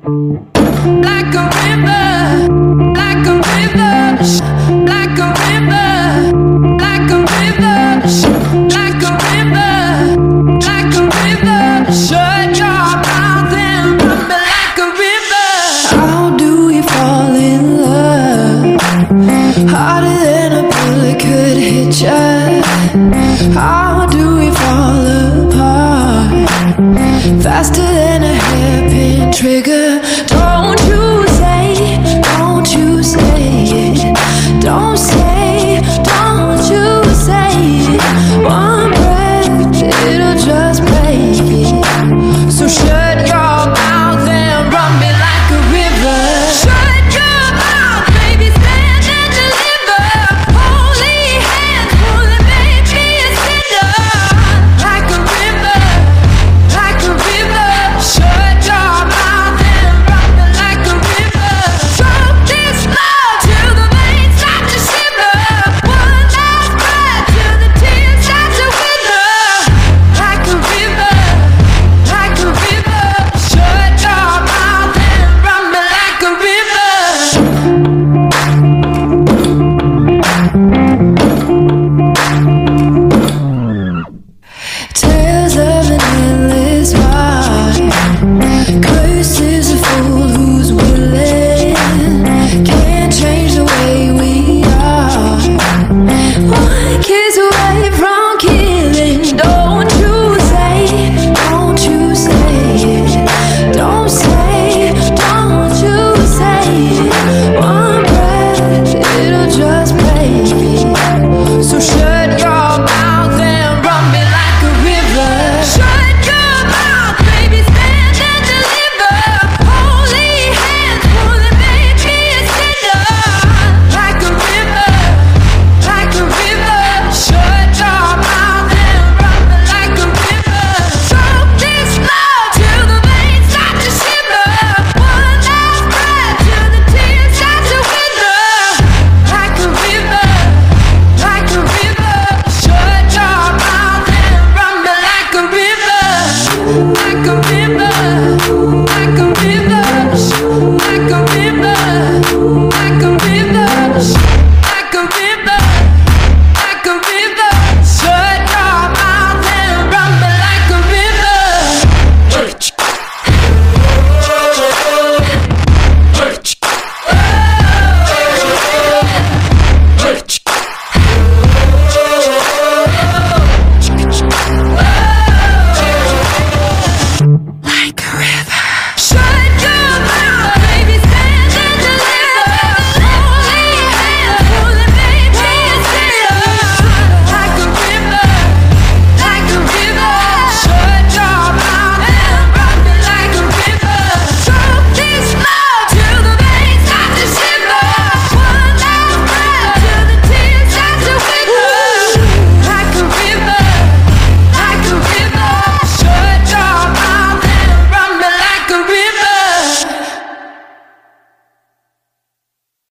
like a river, like a river, like a river, like a river, like a river, like a river. Shut your mouth and run me like a river. How do we fall in love? Harder than a bullet could hit ya. How do we fall apart? Faster than a hairpin trigger. Don't you say it, don't you say it. Don't say, don't you say it. One breath, it'll just break it. So shut your mouth and run me like a river. Shut your mouth, baby, stand and deliver. Holy hands pulling, make me a sinner. Like a river, like a river. Shut your mouth and run me like a river. Choke this love till the veins start to shiver. One last breath till the tears start to wither. Like a river, like a river. Shut your mouth and run me like a river. Tales of an endless ride. Curses a fool who's willing. Can't change the way we are. One kiss away from killing. Don't you say, don't you say it. Don't say, don't you say it. One breath, it'll just break it. So shut your mouth and run me like a river. Shut your mouth, baby, stand and deliver. Holy hands pulling, make me a sinner. Like a river, like a river. Shut your mouth and run me like a river. Choke this love till the veins start to shiver. One last breath till the tears start to wither. Like a river, like a river. Shut your mouth and run me like a river. Like a river, like a river.